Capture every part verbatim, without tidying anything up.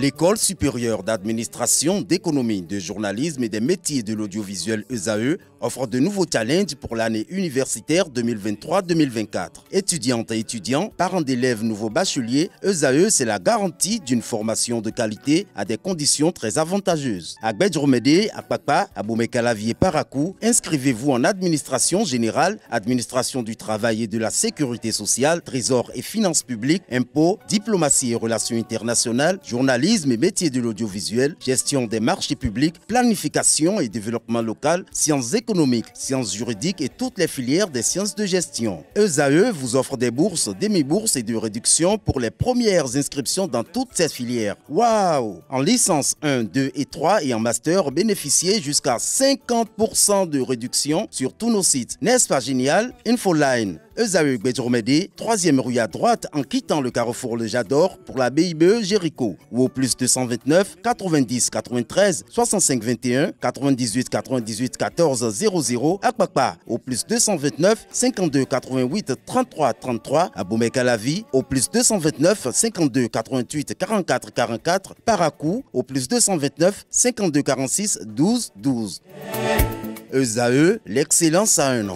L'École supérieure d'administration, d'économie, de journalisme et des métiers de l'audiovisuel E S A E offre de nouveaux challenges pour l'année universitaire deux mille vingt-trois deux mille vingt-quatre. Étudiantes et étudiants, parents d'élèves nouveaux bacheliers, E S A E c'est la garantie d'une formation de qualité à des conditions très avantageuses. À Gbedjromede, à Papa, à Boumekalavi et Parakou, inscrivez-vous en administration générale, administration du travail et de la sécurité sociale, trésor et finances publiques, impôts, diplomatie et relations internationales, journalisme et métiers de l'audiovisuel, gestion des marchés publics, planification et développement local, sciences économiques, sciences juridiques et toutes les filières des sciences de gestion. E S A E vous offre des bourses, demi-bourses et de réductions pour les premières inscriptions dans toutes ces filières. Waouh! En licence un, deux et trois et en master, bénéficiez jusqu'à cinquante pour cent de réduction sur tous nos sites. N'est-ce pas génial? Infoline. E S A E Gbedjromede, troisième rue à droite en quittant le carrefour Le Jador pour la B I B E Jéricho ou au plus deux cent vingt-neuf quatre-vingt-dix quatre-vingt-treize soixante-cinq vingt et un quatre-vingt-dix-huit quatre-vingt-dix-huit quatorze zéro zéro à Kpakpa au plus deux cent vingt-neuf cinquante-deux quatre-vingt-huit trente-trois trente-trois à Boumekalavi au plus deux cent vingt-neuf cinquante-deux quatre-vingt-huit quarante-quatre quarante-quatre Parakou au plus deux cent vingt-neuf cinquante-deux quarante-six douze douze. E S A E, l'excellence à un nom.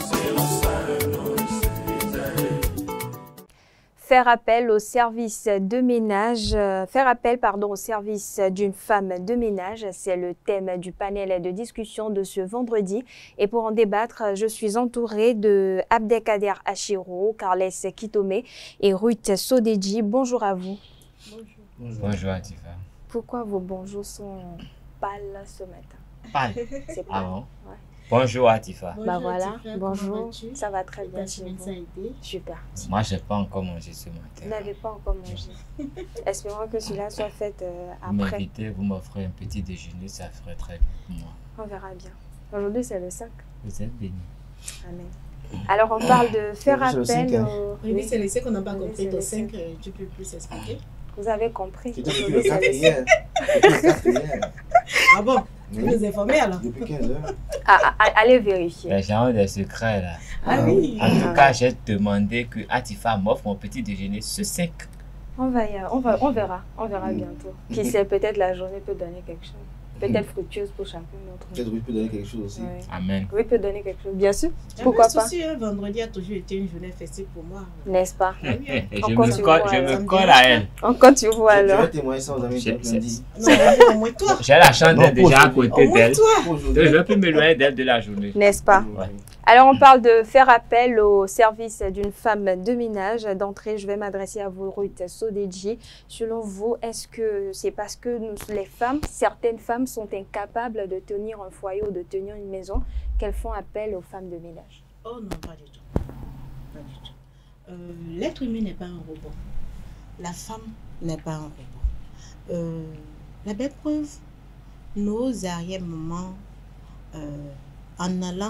Faire appel au service de ménage, euh, faire appel pardon, au service d'une femme de ménage, c'est le thème du panel de discussion de ce vendredi. Et pour en débattre, je suis entourée de Abdelkader Achiro, Carles Kitome et Ruth Sodeji. Bonjour à vous. Bonjour. Bonjour, Bonjour Atifa. Pourquoi vos bonjours sont pâles ce matin? Pâles? C'est ah bon? Ouais. Bonjour Atifa. Bonjour, bah voilà, Atifa, bonjour, ça va très bien chez vous. Super. Moi, je n'ai pas encore mangé ce matin. Vous n'avez pas encore mangé. Espérons que cela soit fait euh, après. Vous m'invitez, vous m'offrez un petit déjeuner, ça ferait très bien pour moi. On verra bien. Aujourd'hui, c'est le cinq. Vous êtes bénis. Amen. Alors, on parle de faire appel au... Oui, c'est le cinq qu'on n'a pas compris. Le cinq, tu peux plus expliquer? Vous avez compris. Aujourd'hui, c'est le cinq. Ah bon? Vous nous informez alors? Depuis quinze heures. Ah, allez vérifier. Les gens ont des secrets là. Ah oui. En tout cas, j'ai demandé que Atifa m'offre mon petit déjeuner ce cinq. On va, on va, on verra, on verra bientôt. Qui sait, peut-être la journée peut donner quelque chose. Peut-être fructueuse pour chacun d'entre nous. Peut-être Ruth peut donner quelque chose aussi. Oui. Amen. Ruth peut donner quelque chose, bien sûr. Pourquoi pas? Aussi, hein, vendredi a toujours été une journée festive pour moi. N'est-ce pas? Ah oui, hein. Je, me colle, je me colle à elle. Encore tu vois alors. Je vais témoigner ça aux amis de lundi. Non, au moins toi. J'ai la chance d'être déjà à côté d'elle. Donc je peux m'éloigner d'elle de la journée. N'est-ce pas? Ouais. Alors, on parle de faire appel au service d'une femme de ménage. D'entrée, je vais m'adresser à vous, Ruth Sodeji. Selon vous, est-ce que c'est parce que nous, les femmes, certaines femmes sont incapables de tenir un foyer ou de tenir une maison qu'elles font appel aux femmes de ménage? Oh non, pas du tout. Pas du tout. Euh, L'être humain n'est pas un robot. La femme n'est pas un robot. Euh, la belle preuve, nos arrière-mamans, euh, en allant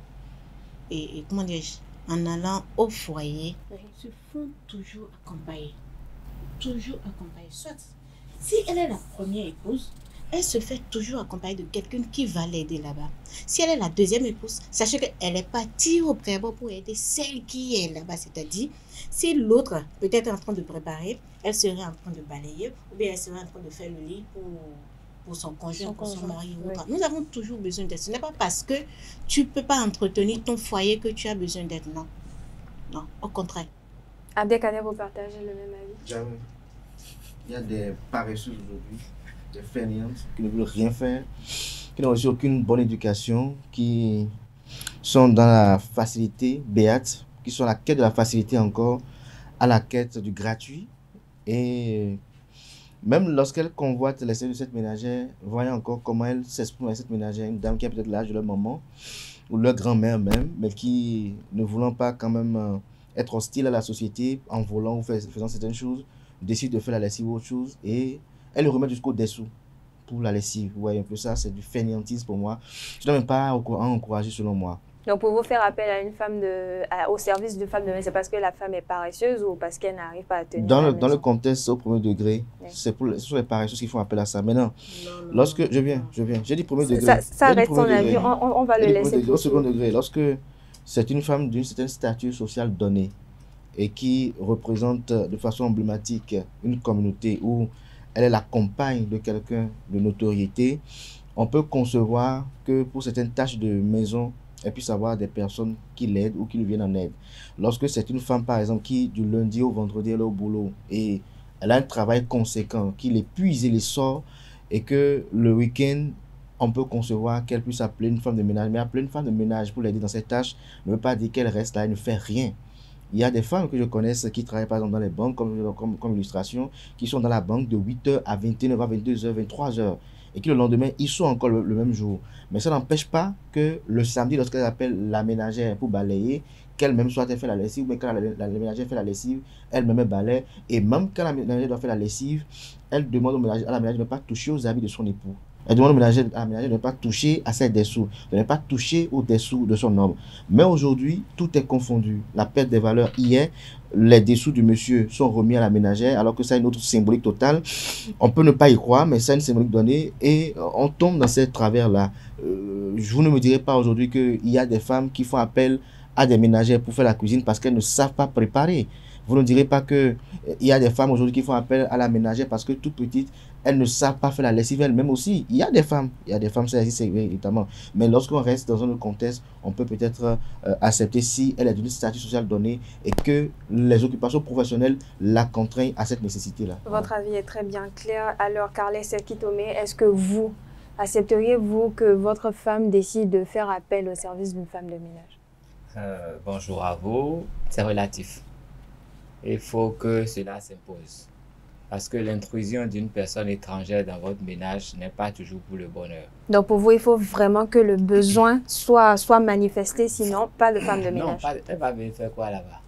Et, et comment dirais-je, en allant au foyer, oui, se font toujours accompagner. Toujours accompagner. Soit, si elle est la première épouse, elle se fait toujours accompagner de quelqu'un qui va l'aider là-bas. Si elle est la deuxième épouse, sachez qu'elle est partie au préalable pour aider celle qui est là-bas. C'est-à-dire, si l'autre peut-être en train de préparer, elle serait en train de balayer, ou bien elle serait en train de faire le lit pour... pour son conjoint, son pour son mari. Oui. Nous avons toujours besoin d'aide. Ce n'est pas parce que tu ne peux pas entretenir ton foyer que tu as besoin d'aide. Non. Non, au contraire. Abdelkader, vous partagez le même avis? Jamais. Il y a des paresseux aujourd'hui, des fainéantes qui ne veulent rien faire, qui n'ont reçu aucune bonne éducation, qui sont dans la facilité béate, qui sont à la quête de la facilité encore, à la quête du gratuit. Et même lorsqu'elle convoite les services de cette ménagère, voyez encore comment elle s'exprime à cette ménagère, une dame qui a peut-être l'âge de leur maman ou leur grand-mère même, mais qui, ne voulant pas quand même euh, être hostile à la société en volant ou fais, faisant certaines choses, décide de faire la lessive ou autre chose et elle le remet jusqu'au dessous pour la lessive. Vous voyez un peu ça, c'est du fainéantisme pour moi. Je ne dois même pas encourager selon moi. Donc, pour vous faire appel à une femme de, à, au service de femme de ménage, c'est parce que la femme est paresseuse ou parce qu'elle n'arrive pas à tenir dans la le, dans le contexte au premier degré, oui, c'est pour ce sont les paresseuses qui font appel à ça. Maintenant, non, non, lorsque je viens, je viens, j'ai dit premier degré. Ça, ça reste son avis, on, on va le laisser. Degré, au second degré, lorsque c'est une femme d'une certaine stature sociale donnée et qui représente de façon emblématique une communauté où elle est la compagne de quelqu'un de notoriété, on peut concevoir que pour certaines tâches de maison, elle puisse avoir des personnes qui l'aident ou qui lui viennent en aide. Lorsque c'est une femme, par exemple, qui du lundi au vendredi, elle est au boulot et elle a un travail conséquent, qui l'épuise et les sort, et que le week-end, on peut concevoir qu'elle puisse appeler une femme de ménage. Mais appeler une femme de ménage pour l'aider dans ses tâches ne veut pas dire qu'elle reste là et ne fait rien. Il y a des femmes que je connais qui travaillent par exemple dans les banques, comme, comme, comme illustration, qui sont dans la banque de huit heures à vingt et une heures, vingt-deux heures, vingt-trois heures. Et qui le lendemain, ils sont encore le, le même jour. Mais ça n'empêche pas que le samedi, lorsqu'elle appelle la ménagère pour balayer, qu'elle-même soit elle fait la lessive, mais quand la, la, la ménagère fait la lessive, elle-même balaye. Et même quand la ménagère doit faire la lessive, elle demande au ménagère, à la ménagère de ne pas toucher aux habits de son époux. Elle demande au ménager, à la ménagère de ne pas toucher à ses dessous, de ne pas toucher aux dessous de son homme. Mais aujourd'hui, tout est confondu. La perte des valeurs hier, les dessous du monsieur sont remis à la ménagère, alors que ça a une autre symbolique totale. On peut ne pas y croire, mais ça a une symbolique donnée et on tombe dans ces travers-là. Euh, vous ne me direz pas aujourd'hui qu'il y a des femmes qui font appel à des ménagères pour faire la cuisine parce qu'elles ne savent pas préparer. Vous ne direz pas qu'il y a des femmes aujourd'hui qui font appel à la ménagère parce que toute petite, elles ne savent pas faire la lessive elles-mêmes aussi. Il y a des femmes, il y a des femmes, ça existe évidemment. Mais lorsqu'on reste dans un contexte, on peut peut-être euh, accepter si elle est d'une statut social donné et que les occupations professionnelles la contraignent à cette nécessité-là. Votre avis est très bien clair. Alors, Carles Sekitome, est-ce que vous accepteriez-vous que votre femme décide de faire appel au service d'une femme de ménage? euh, Bonjour à vous. C'est relatif. Il faut que cela s'impose. Parce que l'intrusion d'une personne étrangère dans votre ménage n'est pas toujours pour le bonheur. Donc pour vous, il faut vraiment que le besoin soit, soit manifesté, sinon pas de femme de ménage. Non, pas, elle va venir faire quoi là-bas?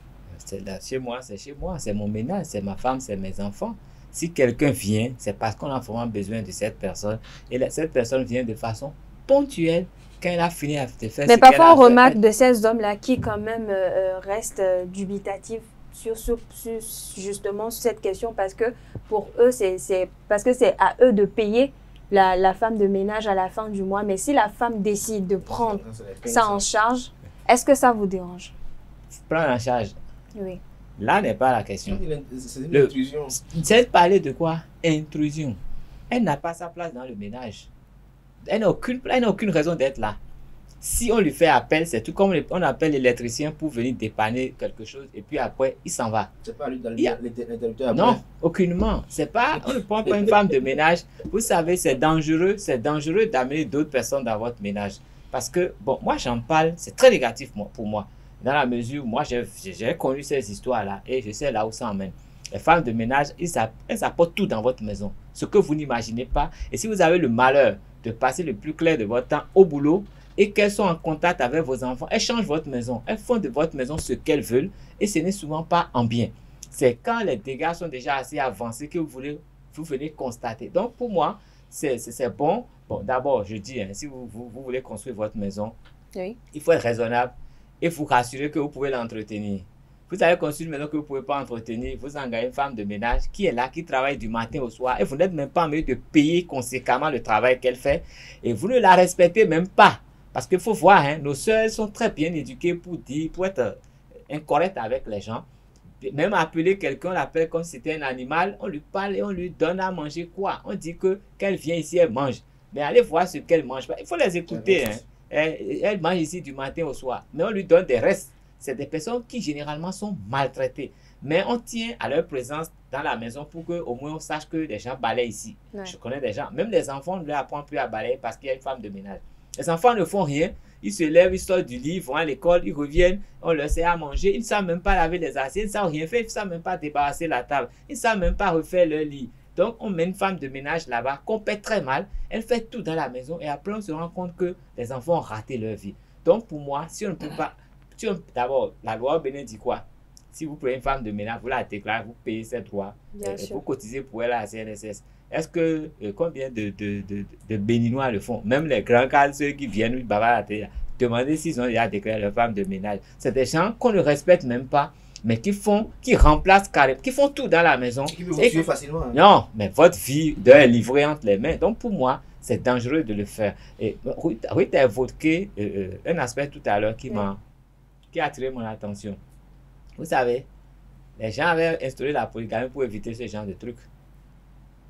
Là, chez moi, c'est chez moi, c'est mon ménage, c'est ma femme, c'est mes enfants. Si quelqu'un vient, c'est parce qu'on a vraiment besoin de cette personne. Et la, cette personne vient de façon ponctuelle. Quand elle a fini à te faire. Mais parfois on remarque de ces hommes-là qui quand même euh, restent euh, dubitatifs sur, sur, sur justement sur cette question parce que pour eux, c'est parce que c'est à eux de payer la, la femme de ménage à la fin du mois. Mais si la femme décide de prendre ça en charge, est-ce que ça vous dérange? Prendre en charge? Oui. Là n'est pas la question. C'est une intrusion. C'est de parler de quoi? Intrusion. Elle n'a pas sa place dans le ménage. Elle n'a aucune, elle n'a aucune raison d'être là. Si on lui fait appel, c'est tout comme on appelle l'électricien pour venir dépanner quelque chose et puis après, il s'en va. C'est pas lui dans l'interrupteur. Non, aucunement. C'est pas, on ne prend pas une femme de ménage. Vous savez, c'est dangereux, c'est dangereux d'amener d'autres personnes dans votre ménage. Parce que, bon, moi j'en parle, c'est très négatif pour moi. Dans la mesure où moi j'ai connu ces histoires-là et je sais là où ça emmène. Les femmes de ménage, elles apportent tout dans votre maison. Ce que vous n'imaginez pas. Et si vous avez le malheur de passer le plus clair de votre temps au boulot et qu'elles sont en contact avec vos enfants, elles changent votre maison. Elles font de votre maison ce qu'elles veulent et ce n'est souvent pas en bien. C'est quand les dégâts sont déjà assez avancés que vous, voulez, vous venez constater. Donc pour moi, c'est bon. Bon, d'abord, je dis, hein, si vous, vous, vous voulez construire votre maison, oui, il faut être raisonnable et vous rassurer que vous pouvez l'entretenir. Vous avez construit une maison que vous ne pouvez pas entretenir, vous engagez une femme de ménage qui est là, qui travaille du matin au soir et vous n'êtes même pas en mesure de payer conséquemment le travail qu'elle fait et vous ne la respectez même pas. Parce qu'il faut voir, hein, nos soeurs sont très bien éduquées pour dire, pour être incorrectes avec les gens. Même appeler quelqu'un, on l'appelle comme si c'était un animal, on lui parle et on lui donne à manger quoi? On dit que qu'elle vient ici, elle mange. Mais allez voir ce qu'elle mange. Il faut les écouter. Hein. Elle, elle mange ici du matin au soir. Mais on lui donne des restes. C'est des personnes qui généralement sont maltraitées. Mais on tient à leur présence dans la maison pour qu'au moins on sache que les gens balayent ici. Ouais. Je connais des gens. Même les enfants, on ne leur apprend plus à balayer parce qu'il y a une femme de ménage. Les enfants ne font rien. Ils se lèvent, ils sortent du lit, ils vont à l'école, ils reviennent, on leur sert à manger. Ils ne savent même pas laver les assiettes, ils ne savent rien faire, ils ne savent même pas débarrasser la table. Ils ne savent même pas refaire leur lit. Donc, on met une femme de ménage là-bas, qu'on paie très mal. Elle fait tout dans la maison et après, on se rend compte que les enfants ont raté leur vie. Donc, pour moi, si on ne peut pas... Si d'abord, la loi au Bénin dit quoi? Si vous prenez une femme de ménage, vous la déclarez, vous payez ses droits, euh, vous cotisez pour elle à la C N S S. Est-ce que euh, combien de, de, de, de Béninois le font? Même les grands cadres, ceux qui viennent, ils bavarent à la télé, demander s'ils ont déjà déclaré leur femme de ménage. C'est des gens qu'on ne respecte même pas, mais qui font, qui remplacent carrément, qui font tout dans la maison. Qui peuvent vous tuer facilement. Hein. Non, mais votre vie doit être livrée entre les mains. Donc pour moi, c'est dangereux de le faire. Et Ruth a évoqué euh, un aspect tout à l'heure qui m'a oui. qui a attiré mon attention. Vous savez, les gens avaient instauré la polygamie pour éviter ce genre de trucs.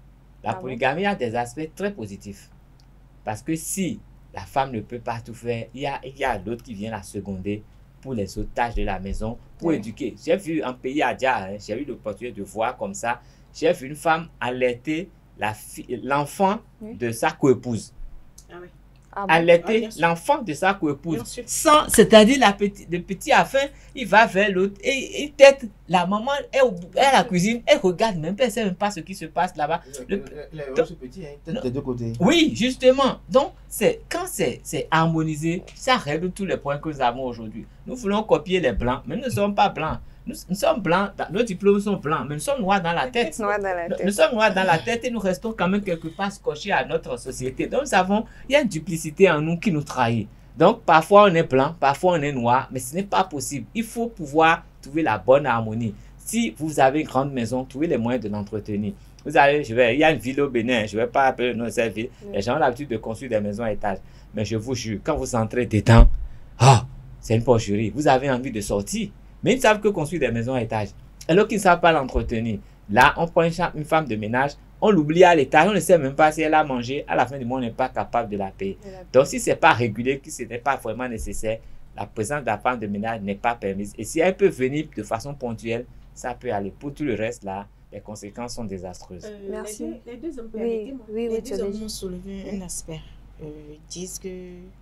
La Ah polygamie a des aspects très positifs. Parce que si la femme ne peut pas tout faire, il y a, il y a l'autre qui vient la seconder pour les autres tâches de la maison, pour Oui. éduquer. J'ai vu un pays à Dia, hein, j'ai eu l'opportunité de voir comme ça, j'ai vu une femme allaiter la fi- l'enfant Oui. de sa coépouse. Ah oui. Ah bon? Ah, Allaiter bien sûr. l'enfant de sa coépouse. Bien sûr. Sans, c'est-à-dire la petit, le petit à faim, il va vers l'autre et, et peut-être la maman est, au, est à la cuisine, elle regarde même pas, elle sait même pas ce qui se passe là-bas. Le- Les rôles sont petits, hein, peut-être des deux côtés. Oui, justement. Donc, c'est, quand c'est, c'est harmonisé, ça règle tous les points que nous avons aujourd'hui. Nous voulons copier les blancs, mais nous ne sommes pas blancs. Nous, nous sommes blancs, dans- nos diplômes sont blancs, mais nous sommes noirs dans la tête. Noir dans la Nous, tête. nous sommes noirs dans la tête et nous restons quand même quelque part scotchés à notre société. Donc, nous avons, il y a une duplicité en nous qui nous trahit. Donc, parfois on est blanc, parfois on est noir, mais ce n'est pas possible. Il faut pouvoir trouver la bonne harmonie. Si vous avez une grande maison, trouvez les moyens de l'entretenir. Vous allez, je vais, il y a une ville au Bénin, je ne vais pas appeler le nom de cette ville. Oui. Les gens ont l'habitude de construire des maisons à étages. Mais je vous jure, quand vous entrez dedans, ah, c'est une porcherie. Vous avez envie de sortir. Mais ils ne savent que construire des maisons à étages. Alors qu'ils ne savent pas l'entretenir. Là, on prend une, cha- une femme de ménage, on l'oublie à l'étage, on ne sait même pas si elle a mangé. À la fin du mois, on n'est pas capable de la payer. Donc, si ce n'est pas régulé, que ce n'est pas vraiment nécessaire, la présence de la femme de ménage n'est pas permise. Et si elle peut venir de façon ponctuelle, ça peut aller. Pour tout le reste, là, les conséquences sont désastreuses. Euh, Merci. Les deux, les deux hommes, Oui, permettez-moi. oui, oui, les tu deux as hommes dit. ont soulevé un aspect. Euh, disent que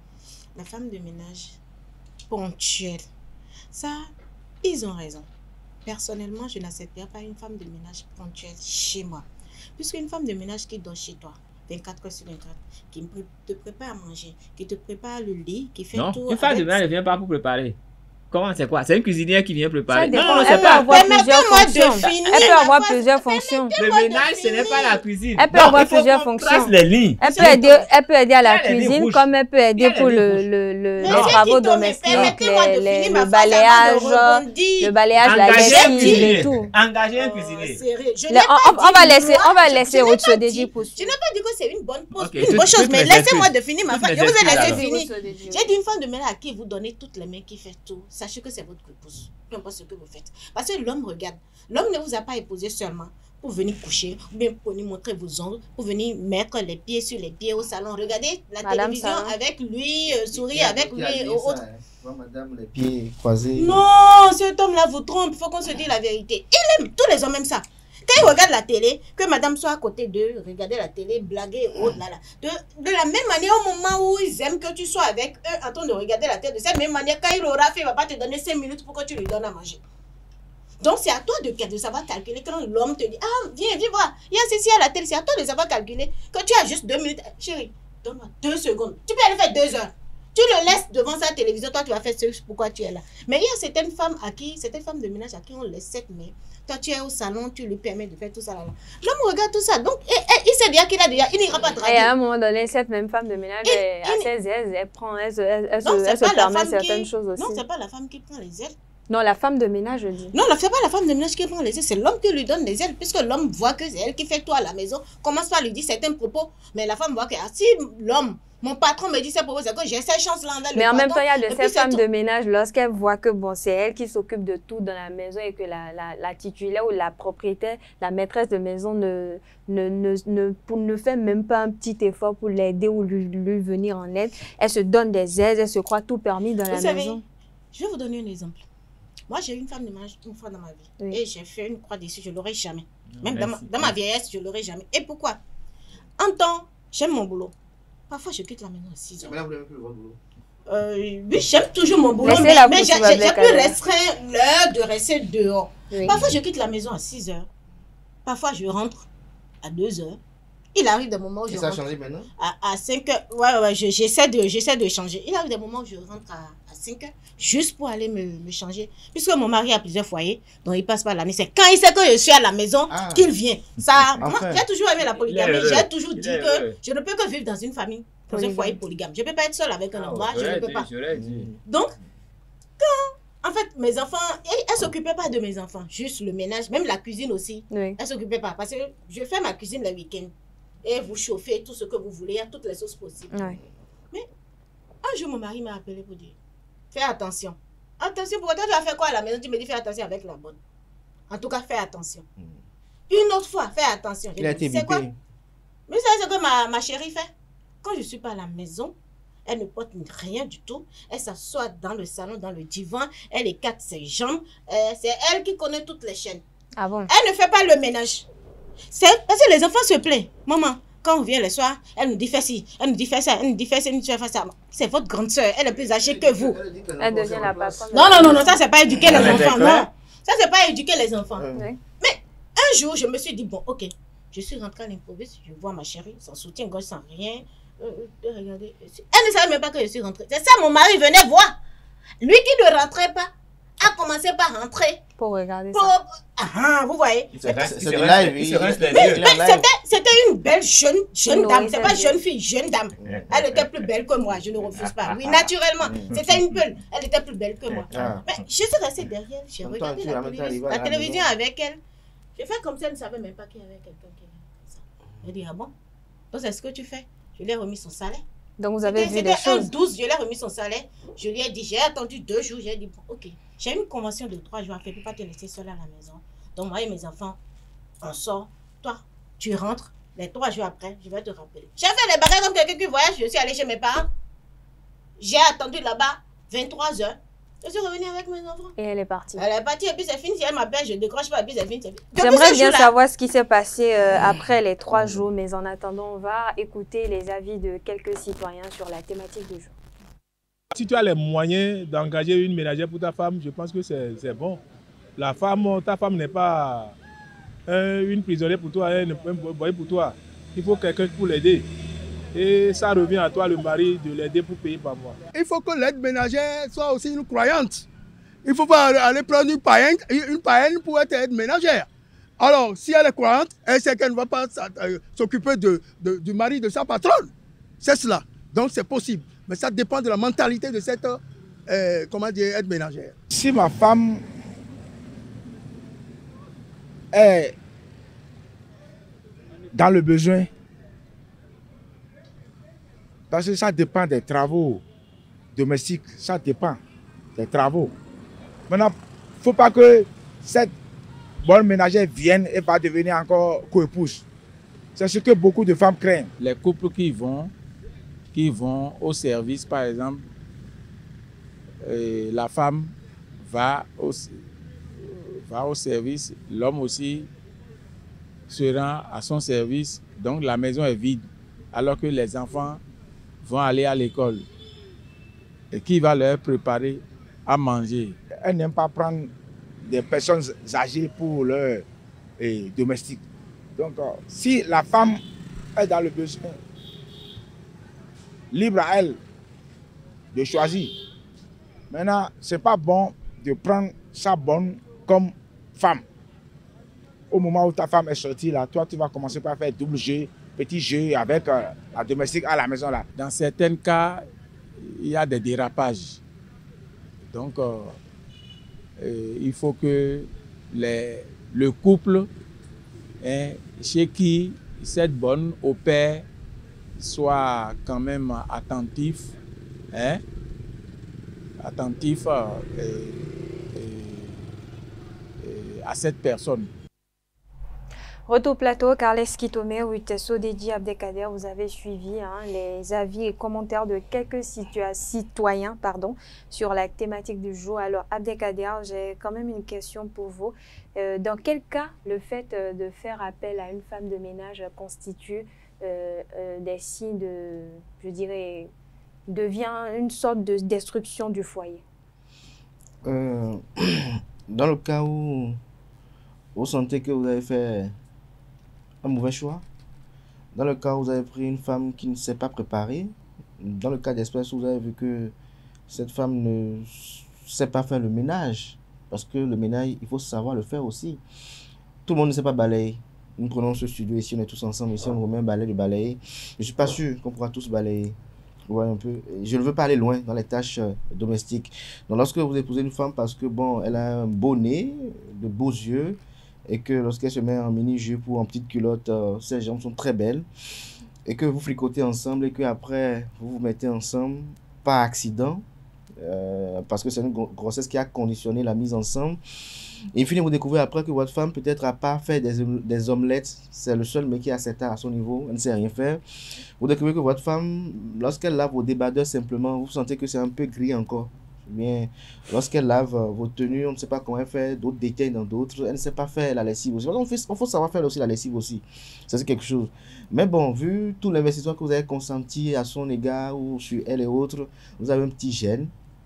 la femme de ménage ponctuelle, ça, ils ont raison. Personnellement, je n'accepterai pas une femme de ménage ponctuelle chez moi. Puisqu'une femme de ménage qui dort chez toi, vingt-quatre heures sur vingt-quatre, qui pré- te prépare à manger, qui te prépare le lit, qui fait Non, tout. une femme de avec- ménage ne vient pas pour préparer. Comment c'est quoi? C'est une cuisinière qui vient préparer. Ça Non, dépend. non, non, Elle c'est peut pas. avoir plusieurs Permettez-moi de fonctions. finir Elle peut la avoir phrase. plusieurs fonctions. Le ménage, ce n'est pas la cuisine. Elle peut Non, avoir il faut plusieurs qu'on fonctions. trace les lignes. Elle peut, aider, elle peut aider à la Il y a les lignes cuisine rouges. comme elle peut Il y aider a les pour lignes le, rouges. le, le, Mais les Non. c'est travaux Tito, mais domestiques, permettez-moi de les, les, finir ma le phrase avant de balayage, rebondir. le balayage, la Engagez un lessive et cuisinier. tout. Engagez un Oh, cuisinier. sérieux. Je Les- n'ai pas on, on dit, va laisser, moi, on va je- laisser je n'ai Ruth pas Sodeji dit- poursuivre. Je n'ai pas dit que c'est une bonne pause, Ok, une toutes- bonne chose, toutes mais mes laissez-moi excuses. de finir ma Toutes phrase. mes Je vous ai excuses, laissé alors. finir. J'ai dit une femme de ménage à qui vous donnez toutes les mains qui fait tout. Sachez que c'est votre épouse. Peu importe ce que vous faites. Parce que l'homme regarde. L'homme ne vous a pas épousé seulement pour venir coucher, ou bien pour venir montrer vos ongles, pour venir mettre les pieds sur les pieds au salon. Regardez la Madame télévision Salon. avec lui, euh, sourire avec lui. Qui a dit euh, ça, autre. hein. Vois madame, les pieds croisés. Non, cet homme-là vous trompe. Il faut qu'on se dise la vérité. Il aime. Tous les hommes aiment ça. Quand il regarde la télé, que madame soit à côté d'eux, regarder la télé, blaguer et autres, là, là. De, de la même manière, au moment où ils aiment que tu sois avec eux en train de regarder la télé, de cette même manière, quand il aura fait, il ne va pas te donner cinq minutes pour que tu lui donnes à manger. Donc, c'est à toi de, de savoir calculer. Quand l'homme te dit, ah, viens, viens voir, il y a ceci à la télé, c'est à toi de savoir calculer. Quand tu as juste deux minutes, chérie, donne-moi deux secondes. Tu peux aller faire deux heures. Tu le laisses devant sa télévision, toi, tu vas faire ce pourquoi tu es là. Mais il y a certaines femmes à qui, certaines femmes de ménage à qui on laisse cette main. Toi, tu es au salon, tu lui permets de faire tout ça là. L'homme regarde tout ça. Donc, et, et, il sait bien qu'il a déjà, il n'ira pas Et à travailler. un moment donné, cette même femme de ménage Il- est à il- ses aises, elle prend, elle se, elle, elle Non, se, c'est elle se pas la permet femme certaines qui... choses aussi. Non, c'est pas la femme qui prend les ailes. Non, la femme de ménage, je dis. Non, c'est pas la femme de ménage qui prend les ailes, c'est l'homme qui lui donne les ailes. Puisque l'homme voit que c'est elle qui fait tout à la maison, commence pas à lui dire certains propos. Mais la femme voit que ah, si l'homme, mon patron me dit ces propos, c'est que j'ai cette chance-là envers le Mais en même patron. temps, il y a Et de puis ces c'est femmes tout. de ménage, lorsqu'elles voient que bon, c'est elle qui s'occupe de tout dans la maison et que la, la, la titulaire ou la propriétaire, la maîtresse de maison ne, ne, ne, ne, pour- ne fait même pas un petit effort pour l'aider ou lui, lui venir en aide. Elle se donne des aides, elle se croit tout permis dans Vous la savez, maison. je vais vous donner un exemple. Moi, j'ai eu une femme de ménage une fois dans ma vie. Oui. Et j'ai fait une croix dessus, je ne l'aurai jamais. Même dans ma, Merci. dans ma vieillesse, je ne l'aurai jamais. Et pourquoi? En temps, j'aime mon boulot. Parfois, je quitte la maison à six heures. Mais là, vous n'avez plus le votre boulot. Euh, oui, j'aime toujours mon boulot, Laissez mais, la mais pousse, j'ai tu vas j'ai bien plus calmer. restreint l'heure de rester dehors. Oui. Parfois, je quitte la maison à six heures. Parfois, je rentre à deux heures. Il arrive des moments où Et je ça a rentre changé maintenant? à, à cinq heures. Ouais, ouais, je- j'essaie de, j'essaie de changer. Il arrive des moments où je rentre à, à cinq heures juste pour aller me, me changer. Puisque mon mari a plusieurs foyers, donc il passe par la nuit. C'est quand il sait que je suis à la maison Ah. qu'il vient. Ça, moi, Enfin. j'ai toujours aimé la polygamie. Il est heureux. J'ai toujours Il dit est que heureux. je ne peux que vivre dans une famille, dans un Polygame. foyer polygame. Je ne peux pas être seule avec un homme. Moi, je ne J'aurais peux dit, pas. j'aurais dit. Donc, quand, en fait, mes enfants, elle ne s'occupait pas de mes enfants, juste le ménage, même la cuisine aussi. Oui. Elle ne s'occupait pas parce que je fais ma cuisine le week-end. Et vous chauffez tout ce que vous voulez, il y a toutes les sauces possibles. Ouais. Un jour, mon mari m'a appelé pour dire, fais attention. Attention, pourquoi toi tu vas faire quoi à la maison? Tu me dis, fais attention avec la bonne. En tout cas, fais attention. Mm. Une autre fois, fais attention. Je Il a lui ai été dit, c'est quoi? bipé. Mais vous savez ce que ma, ma chérie fait? Quand je ne suis pas à la maison, elle ne porte rien du tout. Elle s'assoit dans le salon, dans le divan. Elle écarte ses jambes. Euh, c'est elle qui connaît toutes les chaînes. Ah bon? Elle ne fait pas le ménage. C'est parce que les enfants se plaignent. Maman, quand on vient le soir, elle nous dit fais ci, elle nous dit fais ça, elle nous dit fais ça, elle nous dit fais ça. C'est votre grande soeur. Elle est plus âgée que vous. Elle devient la patronne. Non, non, non, non, ça, c'est pas éduquer les enfants. Non. Ça, c'est pas éduquer les enfants. Oui. Mais un jour, je me suis dit, bon, ok, je suis rentrée à l'improviste, je vois ma chérie, sans soutien-gorge, sans rien. Euh, euh, regardez. Elle ne savait même pas que je suis rentrée. C'est ça, mon mari venait voir. Lui qui ne rentrait pas, a commencé par rentrer. Pour regarder Pour... ça. Ah, vous voyez. C'est du live. Il se rince les Mais, yeux. mais c'était, c'était une belle jeune, jeune Non, dame. il C'est pas s'agit- jeune fille, jeune dame. Elle était plus belle que moi, je ne refuse pas. Oui, naturellement. C'était une peule. Elle était plus belle que moi. Ah. Mais je suis restée derrière, j'ai En même temps, regardé tu la en même temps télévision, arrivé à la la télévision maison. avec elle. J'ai fait comme ça, elle ne savait même pas qu'il y avait quelqu'un qui était comme ça. Elle dit, ah bon? Donc, c'est ce que tu fais? Je lui ai remis son salaire. Donc vous avez vu C'était des un choses. douze, je lui ai remis son salaire. Je lui ai dit, j'ai attendu deux jours. J'ai dit, bon, ok, j'ai une convention de trois jours. Je ne peux pas te laisser seule à la maison. Donc, moi et mes enfants, on sort. Toi, tu rentres. Les trois jours après, je vais te rappeler. J'ai fait les bagages comme quelqu'un qui voyage. Je suis allée chez mes parents. J'ai attendu là-bas vingt-trois heures. Je suis revenue avec mes enfants. Et elle est partie. Elle est partie et puis c'est fini. Si elle m'appelle, je ne décroche pas et puis c'est fini. c'est fini. Depuis J'aimerais ce bien jour-là, savoir ce qui s'est passé euh, après les trois jours, mais en attendant, on va écouter les avis de quelques citoyens sur la thématique du jour. Si tu as les moyens d'engager une ménagère pour ta femme, je pense que c'est c'est bon. La femme, ta femme n'est pas un- une prisonnière pour toi, un un boy pour toi. Il faut quelqu'un pour l'aider. Et ça revient à toi, le mari, de l'aider pour payer par mois. Il faut que l'aide ménagère soit aussi une croyante. Il ne faut pas aller prendre une païenne, une païenne pour être aide ménagère. Alors, si elle est croyante, elle sait qu'elle ne va pas euh, s'occuper de, de- du mari de sa patronne. C'est cela. Donc, c'est possible. Mais ça dépend de la mentalité de cette euh, comment dire, aide ménagère. Si ma femme est dans le besoin, parce que ça dépend des travaux domestiques, ça dépend des travaux. Maintenant, il ne faut pas que cette bonne ménagère vienne et va devenir encore co-épouse. C'est ce que beaucoup de femmes craignent. Les couples qui vont, qui vont au service, par exemple, euh, la femme va au, va au service, l'homme aussi se rend à son service, donc la maison est vide, alors que les enfants vont aller à l'école. Et qui va leur préparer à manger? Elle n'aime pas prendre des personnes âgées pour leur eh, domestique. Donc, euh, si la femme est dans le besoin, libre à elle de choisir. Maintenant, ce n'est pas bon de prendre sa bonne comme femme. Au moment où ta femme est sortie, là, toi, tu vas commencer par faire double jeu, petit jeu avec euh, la domestique à la maison. Là. Dans certains cas, il y a des dérapages. Donc, euh, euh, il faut que les, le couple, hein, chez qui cette bonne au père soit quand même attentif, hein, attentif euh, et, et, et à cette personne. Retour plateau, Carles Kitome, Witesso, Dédi Abdelkader, vous avez suivi hein, les avis et commentaires de quelques citoyens pardon, sur la thématique du jour. Alors Abdelkader, j'ai quand même une question pour vous. Euh, dans quel cas le fait euh, de faire appel à une femme de ménage constitue euh, euh, des signes de, je dirais, devient une sorte de destruction du foyer? Euh, dans le cas où vous sentez que vous avez fait un mauvais choix, dans le cas où vous avez pris une femme qui ne s'est pas préparée, dans le cas d'espèce où vous avez vu que cette femme ne sait pas faire le ménage, parce que le ménage, il faut savoir le faire aussi. Tout le monde ne sait pas balayer. Nous prenons ce studio ici, on est tous ensemble ici, on remet un balai de balayer. Je ne suis pas sûr qu'on pourra tous balayer. Vous voyez un peu. Je ne veux pas aller loin dans les tâches euh, domestiques. Donc lorsque vous épousez une femme parce que bon, elle a un beau nez, de beaux yeux, et que lorsqu'elle se met en mini-jupe ou en petite culotte, euh, ses jambes sont très belles, et que vous fricotez ensemble et que après vous vous mettez ensemble par accident, euh, parce que c'est une grossesse qui a conditionné la mise ensemble. Et puis, vous découvrez après que votre femme, peut-être, à part faire des, des omelettes, c'est le seul mec qui a cet art à son niveau, elle ne sait rien faire. Vous découvrez que votre femme, lorsqu'elle lave vos débardeurs simplement, vous sentez que c'est un peu gris encore. Bien, lorsqu'elle lave vos tenues, on ne sait pas comment elle fait, d'autres détails dans d'autres, elle ne sait pas faire la lessive aussi. Il faut, faut savoir faire aussi la lessive aussi. Ça, c'est quelque chose. Mais bon, vu tout l'investissement que vous avez consenti à son égard ou sur elle et autres, vous avez un petit gêne.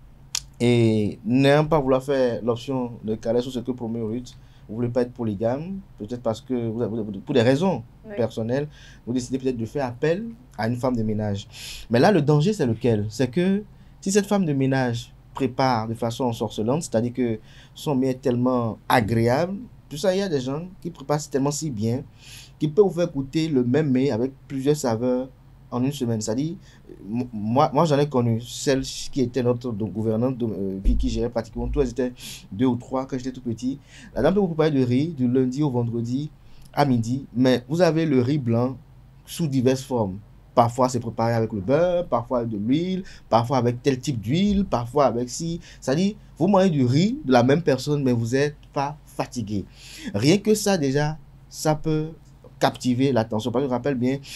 Et n'ayant pas vouloir faire l'option de caresse sur ce que promet Ruth, vous ne voulez pas être polygame, peut-être parce que, vous avez, pour des raisons oui. personnelles, vous décidez peut-être de faire appel à une femme de ménage. Mais là, le danger, c'est lequel? C'est que si cette femme de ménage prépare de façon ensorcelante, c'est-à-dire que son mets est tellement agréable, tout ça, il y a des gens qui préparent tellement si bien, qui peuvent vous faire goûter le même mets avec plusieurs saveurs en une semaine. C'est-à-dire, moi, moi j'en ai connu, celle qui était notre donc, gouvernante, euh, qui, qui gérait pratiquement tout, elles étaient deux ou trois quand j'étais tout petit. La dame peut vous préparer de riz du lundi au vendredi à midi, mais vous avez le riz blanc sous diverses formes. Parfois, c'est préparé avec le beurre, parfois avec de l'huile, parfois avec tel type d'huile, parfois avec si. C'est-à-dire, vous mangez du riz de la même personne, mais vous n'êtes pas fatigué. Rien que ça, déjà, ça peut captiver l'attention. Parce que je me rappelle bien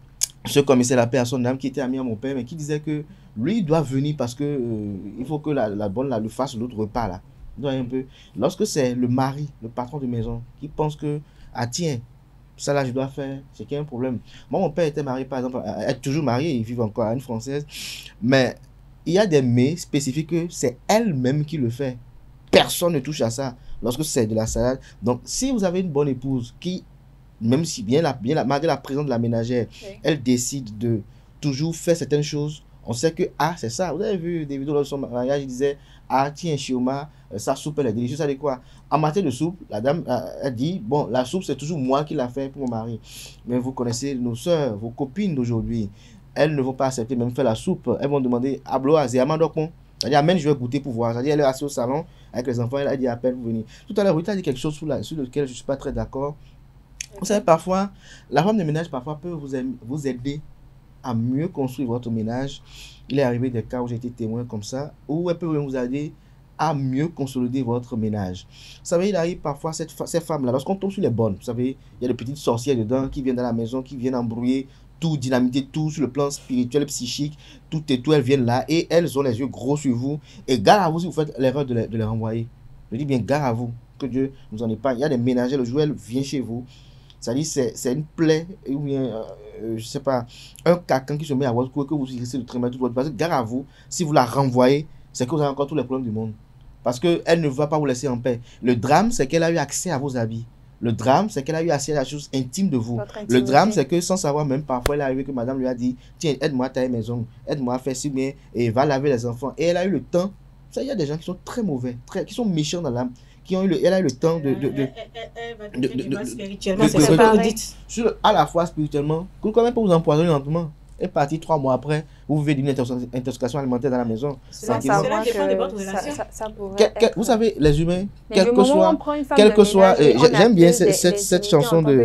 ce commissaire la paix à son âme qui était ami à mon père, mais qui disait que lui, il doit venir parce que euh, il faut que la, la bonne la, lui fasse l'autre repas là. Donc, un peu. Lorsque c'est le mari, le patron de maison, qui pense que, ah tiens, ça là je dois faire, c'est qu'il y a un problème. Moi, mon père était marié, par exemple, elle est toujours mariée, il vit encore à une Française, mais il y a des mets spécifiques que c'est elle-même qui le fait. Personne ne touche à ça lorsque c'est de la salade. Donc, si vous avez une bonne épouse qui, même si bien, la, bien la, malgré la présence de la ménagère, oui. elle décide de toujours faire certaines choses, on sait que, ah, c'est ça. Vous avez vu des vidéos de son mariage, il disait, ah, tiens, Chioma, sa soupe, elle est délicieuse. Ça dit quoi? En matière de soupe, la dame, elle dit, bon, la soupe, c'est toujours moi qui l'a fait pour mon mari. Mais vous connaissez nos soeurs, vos copines d'aujourd'hui. Elles ne vont pas accepter même faire la soupe. Elles vont demander, ablo, azéama, dokon. C'est-à-dire, amène, je vais goûter pour voir. C'est-à-dire, elle est assise au salon avec les enfants, elle a dit, appelle pour venir. Tout à l'heure, Ruth a dit quelque chose sur, la, sur lequel je ne suis pas très d'accord. Vous savez, parfois, la femme de ménage, parfois, peut vous, vous aider à mieux construire votre ménage. Il est arrivé des cas où j'ai été témoin comme ça, où elle peut vous aider à mieux consolider votre ménage. Vous savez, il arrive parfois, cette, ces femmes-là, lorsqu'on tombe sur les bonnes, vous savez, il y a des petites sorcières dedans qui viennent dans la maison, qui viennent embrouiller tout, dynamiter tout sur le plan spirituel, psychique, tout et tout, elles viennent là, et elles ont les yeux gros sur vous, et gare à vous si vous faites l'erreur de, les, de les renvoyer. Je dis bien gare à vous, que Dieu nous en épargne. Il y a des ménagères, le jour où elle vient chez vous, c'est-à-dire c'est une plaie, ou bien, euh, je sais pas, un cacan qui se met à votre cou, que vous essayez de traîner toute votre base. Gare à vous, si vous la renvoyez, c'est que vous avez encore tous les problèmes du monde. Parce qu'elle ne va pas vous laisser en paix. Le drame, c'est qu'elle a eu accès à vos habits. Le drame, c'est qu'elle a eu accès à la chose intime de vous. Le drame, c'est que sans savoir même, parfois, elle est arrivée que madame lui a dit, tiens, aide-moi à tailler mes ongles, aide-moi à faire ci, bien, et va laver les enfants. Et elle a eu le temps. Ça, il y a des gens qui sont très mauvais, très, qui sont méchants dans l'âme. Qui ont eu le, elle a eu le temps de... de, de, elle, elle, elle va de, de, de, de, spirituellement, c'est ça que vous dites. Sur, à la fois spirituellement, que quand même pas vous empoisonner lentement. Et parti trois mois après, vous vivez d'une intoxication alimentaire dans la maison. Cela, cela dépend de votre relation. Ça, ça quel, quel, vous savez, les humains, quel que soit... Quel que soit j'aime bien cette, cette, cette chanson de,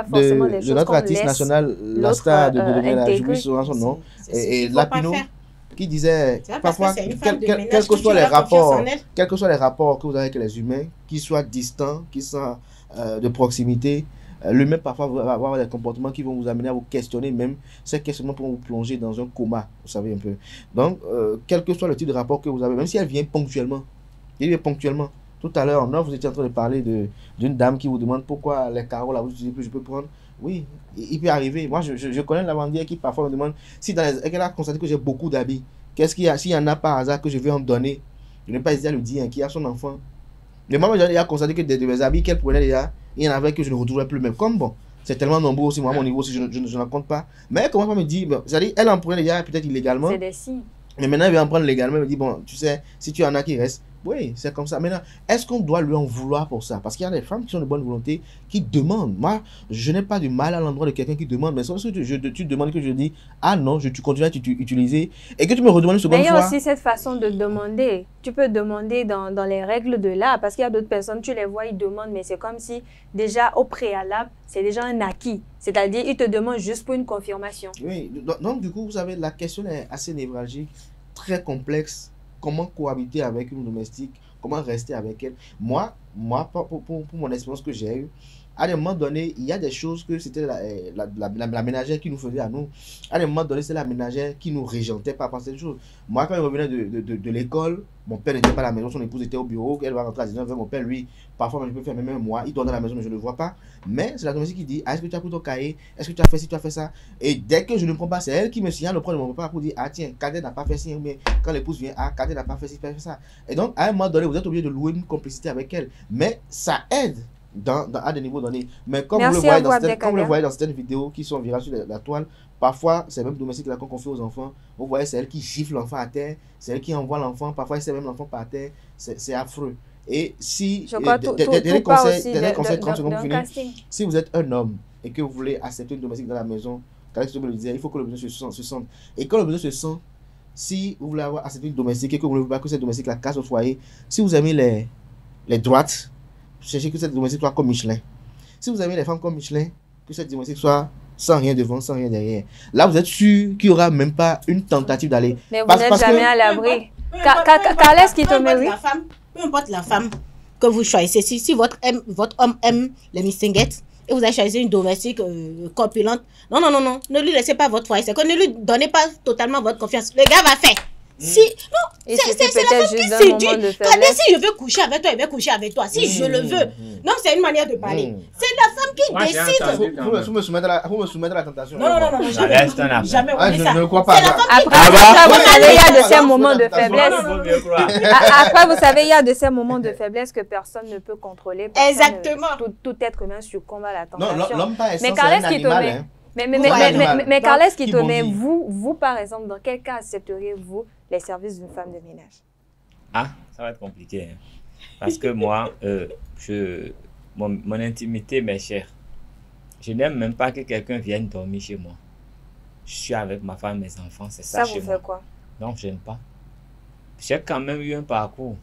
de, de notre artiste national, la star de Bodomela, j'oublie souvent son nom, et Lapino, qui disait parfois, quels que soient les rapports, quels que soient les rapports que vous avez avec les humains, qu'ils soient distants, qu'ils soient euh, de proximité, euh, l'humain parfois va avoir des comportements qui vont vous amener à vous questionner, même ces questionnements pour vous plonger dans un coma, vous savez un peu. Donc, euh, quel que soit le type de rapport que vous avez, même si elle vient ponctuellement, elle vient ponctuellement. Tout à l'heure, non, vous étiez en train de parler de d'une dame qui vous demande pourquoi les carreaux là, vous dites que je peux prendre. Oui, il peut arriver. Moi, je, je, je connais la lavandière qui parfois me demande si dans les, elle a constaté que j'ai beaucoup d'habits. Qu'est-ce qu'il y a? S'il y en a par hasard que je vais en donner, je n'ai pas hésité à lui dire, hein, qui a son enfant. Mais moi, j'ai déjà constaté que des de mes habits qu'elle prenait déjà, il y en avait que je ne retrouverais plus. Mais comme bon, c'est tellement nombreux aussi, moi, à mon niveau, si je, je, je n'en compte pas. Mais elle commence à me dire, bon, c'est-à-dire, elle en prenait déjà peut-être illégalement. C'est des signes. Mais maintenant, elle vient en prendre légalement. Elle me dit, bon, tu sais, si tu en as qui restent, oui, c'est comme ça. Maintenant, est-ce qu'on doit lui en vouloir pour ça? Parce qu'il y a des femmes qui sont de bonne volonté, qui demandent. Moi, je n'ai pas du mal à l'endroit de quelqu'un qui demande. Mais sauf que tu, je, tu demandes que je dis, ah non, je, tu continues à utiliser. Et que tu me redemandes une seconde fois. Mais il y a aussi cette façon de demander. Tu peux demander dans, dans les règles de l'art. Parce qu'il y a d'autres personnes, tu les vois, ils demandent. Mais c'est comme si, déjà, au préalable, c'est déjà un acquis. C'est-à-dire, ils te demandent juste pour une confirmation. Oui, donc, donc du coup, vous savez, la question est assez névralgique, très complexe. comment cohabiter avec une domestique, comment rester avec elle. Moi, moi pour, pour, pour mon expérience que j'ai eue, à un moment donné, il y a des choses que c'était la, la, la, la, la ménagère qui nous faisait à nous. À un moment donné, c'est la ménagère qui nous régentait par rapport à cette chose. Moi, quand je revenais de, de, de, de l'école, mon père n'était pas à la maison, son épouse était au bureau, elle va rentrer à dix-neuf heures. Mon père, lui, parfois, je peux faire même moi, il dort dans la maison, mais je ne le vois pas. Mais c'est la domestique qui dit, ah, est-ce que tu as pris ton cahier? Est-ce que tu as fait ci, tu as fait ça? Et dès que je ne prends pas, c'est elle qui me signale le premier de mon papa pour dire, ah tiens, Cadet n'a pas fait ci, mais quand l'épouse vient, ah, Cadet n'a pas fait ci, pas fait ça. Et donc, à un moment donné, vous êtes obligé de louer une complicité avec elle. Mais ça aide. Dans, dans, à des niveaux donnés. Mais comme vous, le voyez dans certaines, comme vous le voyez dans certaines vidéos qui sont virales sur la, la toile, parfois c'est même domestique là qu'on confie aux enfants. Vous voyez, c'est elle qui gifle l'enfant à terre, c'est elle qui envoie l'enfant, parfois c'est même l'enfant par terre. C'est affreux. Et si, dernier conseil, dernier conseil, trente secondes pour finir. Si vous êtes un homme et que vous voulez accepter une domestique dans la maison, le disait, il faut que le besoin se sente, se sente. Et quand le besoin se sent, si vous voulez avoir accepté une domestique et que vous ne voulez pas que cette domestique la casse au foyer, si vous aimez les, les droites, cherchez que cette domestique soit comme Michelin. Si vous avez les femmes comme Michelin, que cette domestique soit sans rien devant, sans rien derrière. Là, vous êtes sûr qu'il n'y aura même pas une tentative d'aller. Mais vous n'êtes jamais que... à l'abri. Carles qui te met, oui. Peu importe la femme que vous choisissez, si, si votre, aime, votre homme aime les mistinguettes et vous avez choisi une domestique euh, corpulente, non, non, non, non, ne lui laissez pas votre foyer. C'est que ne lui donnez pas totalement votre confiance. Le gars va faire. Si, non, c'est la femme qui séduit. Regardez, si je veux coucher avec toi, il va coucher avec toi. Si mmh, je le veux. Mmh. Non, c'est une manière de parler. Mmh. C'est la femme qui Moi, décide. Vous, vous, vous, me soumettre à la, vous me soumettre à la tentation. Non, non, non, non, jamais. Jamais, jamais ah, je, je ne crois pas. Après, vous savez, il y a de ces moments de faiblesse. Après, vous savez, il y a de ces moments de faiblesse que personne ne peut contrôler. Exactement. Tout être humain succombe à la tentation. Non, l'homme pas Mais Carles qui te met. Mais, mais, mais, mais, mais, mais Carles qui te met, vous, vous, par exemple, dans quel cas accepteriez-vous les services d'une femme de ménage? Ah, ça va être compliqué. Hein. Parce que moi, euh, je, mon, mon intimité m'est chère. Je n'aime même pas que quelqu'un vienne dormir chez moi. Je suis avec ma femme, mes enfants, c'est ça, ça chez moi. Ça vous fait quoi? Non, je n'aime pas. J'ai quand même eu un parcours.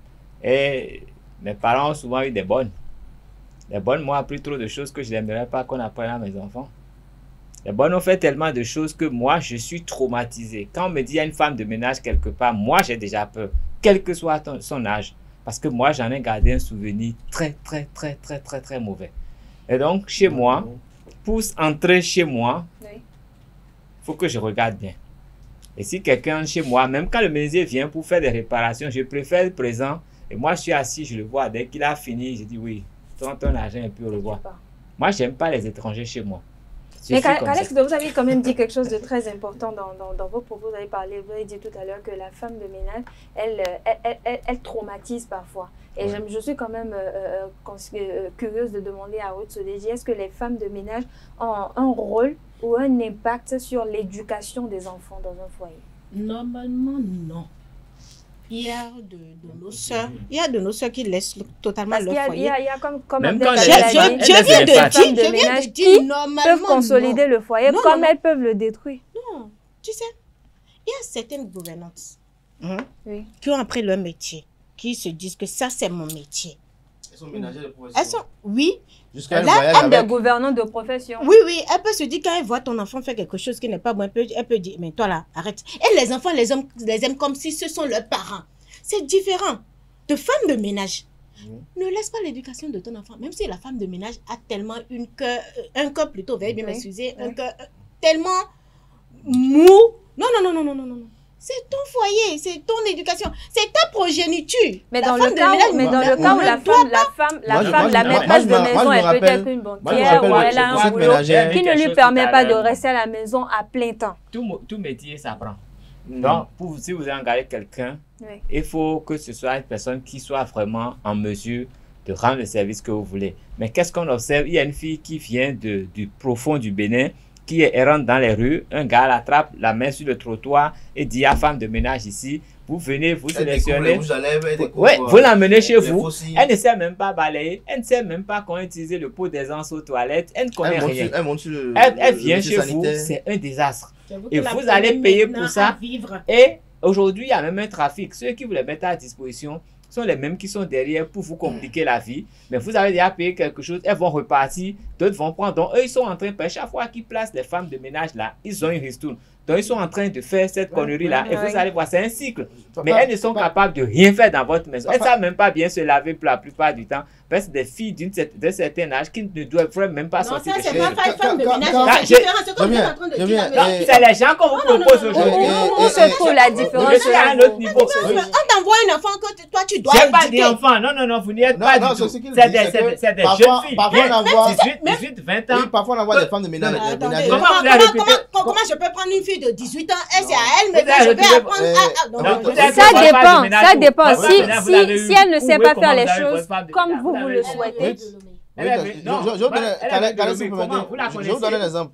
Et mes parents ont souvent eu des bonnes. Les bonnes m'ont appris trop de choses que je n'aimerais pas qu'on apprenne à mes enfants. Les bonnes ont fait tellement de choses que moi, je suis traumatisé. Quand on me dit qu'il y a une femme de ménage quelque part, moi, j'ai déjà peur, quel que soit ton, son âge. Parce que moi, j'en ai gardé un souvenir très, très, très, très, très, très mauvais. Et donc, chez moi, pour entrer chez moi, il oui. faut que je regarde bien. Et si quelqu'un chez moi, même quand le menuisier vient pour faire des réparations, je préfère être présent. Et moi, je suis assis, je le vois. Dès qu'il a fini, je dis oui, ton, ton argent est plus au revoir. Moi, je n'aime pas les étrangers chez moi. Mais Carles, vous avez quand même dit quelque chose de très important dans, dans, dans vos propos. Vous avez parlé, vous avez dit tout à l'heure que la femme de ménage, elle, elle, elle, elle, elle traumatise parfois. Et ouais. je, je suis quand même euh, euh, curieuse de demander à Ruth Sodeji, est-ce que les femmes de ménage ont un rôle ou un impact sur l'éducation des enfants dans un foyer? Normalement, non. Il y a de, de nos soeurs, il y a de nos soeurs qui laissent totalement leur foyer. Il y a, il y a comme, comme même quand je, je, je, je viens de dire, je viens de dire, normalement, peuvent consolider non. le foyer non, comme non, elles peuvent le détruire. Non, tu sais, il y a certaines gouvernantes hein, oui. qui ont appris leur métier, qui se disent que ça c'est mon métier. Elles sont ménagères de profession. Elles sont, oui. Jusqu'à là, elles sont des gouvernantes de profession. Oui, oui, elle peut se dire quand elle voit ton enfant faire quelque chose qui n'est pas bon, elle peut, elle peut dire, mais toi là, arrête. Et les enfants les aiment, les aiment comme si ce sont leurs parents. C'est différent. De femme de ménage. Mmh. Ne laisse pas l'éducation de ton enfant. Même si la femme de ménage a tellement une cœur, un cœur plutôt, veuillez bien m'excuser, un cœur tellement mou. Non, non, non, non, non, non, non. C'est ton foyer, c'est ton éducation, c'est ta progéniture. Mais dans le cas où, mais dans le cas où la femme, la femme, la femme, la maîtresse de maison, elle peut être une banquière ou elle a un boulot qui ne lui permet pas de rester à la maison à plein temps. Tout, tout métier s'apprend. Donc, pour, si vous engagez quelqu'un, oui. il faut que ce soit une personne qui soit vraiment en mesure de rendre le service que vous voulez. Mais qu'est-ce qu'on observe? Il y a une fille qui vient de, du profond du Bénin, qui est errante dans les rues. Un gars l'attrape, la main sur le trottoir et dit à femme de ménage ici, vous venez, vous elle sélectionnez. Vous, oui, vous l'amenez chez vous. Fossiles. Elle ne sait même pas balayer. Elle ne sait même pas comment utiliser le pot d'aisance aux toilettes. Elle ne connaît elle rien. Elle, monte le, elle, elle le, vient le chez sanitaire. vous, c'est un désastre. Et vous allez payer pour ça. Et aujourd'hui, il y a même un trafic. Ceux qui vous les mettent à disposition sont les mêmes qui sont derrière pour vous compliquer la vie. Mais vous avez déjà payé quelque chose, elles vont repartir, d'autres vont prendre. Donc, eux, ils sont en train, à chaque fois qu'ils placent les femmes de ménage là, ils ont une ristourne. Donc, ils sont en train de faire cette connerie-là. Et vous allez voir, c'est un cycle. Mais elles ne sont capables de rien faire dans votre maison. Elles ne savent même pas bien se laver pour la plupart du temps. Parce que des filles d'un certain âge qui ne doivent même pas sortir de chez elles. Non, ça, c'est pas une femme de ménage. C'est différent. C'est comme tu es en train de dire. C'est les gens qu'on vous propose aujourd'hui. Où se trouve la différence? Je suis à un autre niveau. On t'envoie un enfant que toi, tu dois éduquer. Je n'ai pas dit enfant. Non, non, non, vous n'y êtes pas du tout. C'est des jeunes filles. dix-huit, vingt ans. Parfois, on envoie des femmes de ménage. Comment je peux prendre une fille de dix-huit ans? Elle, c'est à elle, mais je vais apprendre à... Ça dépend, ça dépend. Si elle ne sait pas faire les choses comme vous, vous le souhaitez. Je vais vous donner un exemple.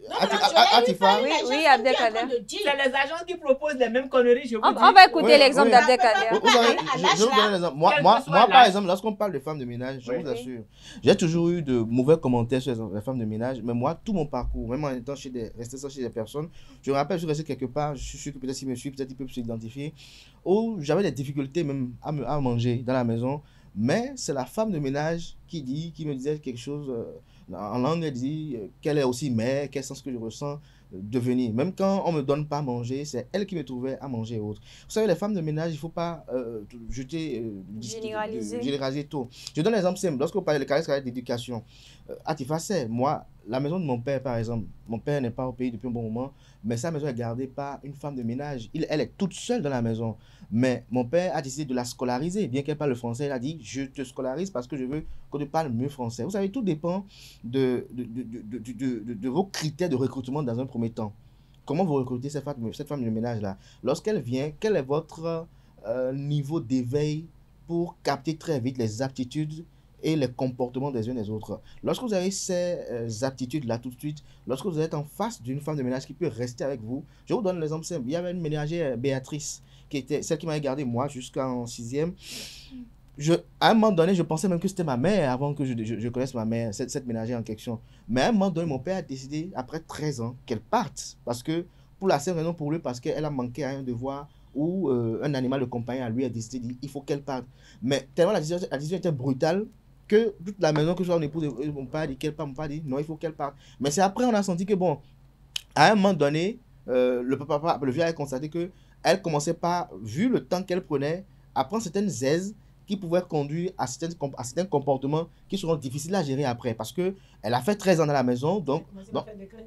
Atifa. Oui, oui, Abdelkader. C'est les agents qui proposent les mêmes conneries. Je vous on, dis. on va écouter oui, l'exemple oui. d'Abdelkader. Je vous donne un exemple. Moi, moi, moi par exemple, lorsqu'on parle de femmes de ménage, je oui. vous assure, j'ai toujours eu de mauvais commentaires sur les femmes de ménage. Mais moi, tout mon parcours, même en étant chez des, resté chez des personnes, je me rappelle, je suis resté quelque part, je suis sûr que peut-être s'il me suit, peut-être il peut s'identifier, où j'avais des difficultés même à, me, à manger dans la maison. Mais c'est la femme de ménage qui dit, qui me disait quelque chose. Euh, En langue, elle dit qu'elle est aussi mère, quel sens que je ressens devenir. Même quand on ne me donne pas à manger, c'est elle qui me trouvait à manger et autres. Vous savez, les femmes de ménage, il ne faut pas euh, jeter, euh, généraliser. De, de, généraliser tout. Je donne un exemple simple. Lorsque vous parlez de carrière d'éducation, euh, Atifa, c'est moi, la maison de mon père, par exemple, mon père n'est pas au pays depuis un bon moment, mais sa maison est gardée par une femme de ménage. Il, elle est toute seule dans la maison. Mais mon père a décidé de la scolariser. Bien qu'elle parle le français, il a dit, je te scolarise parce que je veux que tu parles mieux français. Vous savez, tout dépend de, de, de, de, de, de, de, de vos critères de recrutement dans un premier temps. Comment vous recrutez cette femme, cette femme de ménage-là? Lorsqu'elle vient, quel est votre euh, niveau d'éveil pour capter très vite les aptitudes et les comportements des uns des autres? Lorsque vous avez ces euh, aptitudes-là tout de suite, lorsque vous êtes en face d'une femme de ménage qui peut rester avec vous, je vous donne l'exemple simple. Il y avait une ménagère, Béatrice, qui était celle qui m'avait gardé moi jusqu'en sixième. Je, à un moment donné, je pensais même que c'était ma mère avant que je, je, je connaisse ma mère, cette, cette ménagère en question. Mais à un moment donné, mon père a décidé, après treize ans, qu'elle parte. Parce que, pour la seule raison pour lui, parce qu'elle a manqué à un devoir ou euh, un animal de compagnie à lui a décidé qu'il faut qu'elle parte. Mais tellement la décision, la décision était brutale que toute la maison, que ce soit mon épouse, mon père dit qu'elle part, mon père dit non, il faut qu'elle parte. Mais c'est après on a senti que, bon, à un moment donné, euh, le papa, le vieux a constaté que elle commençait pas, vu le temps qu'elle prenait, à prendre certaines aises qui pouvaient conduire à certains, à certains comportements qui seront difficiles à gérer après. Parce qu'elle a fait treize ans dans la maison, donc, donc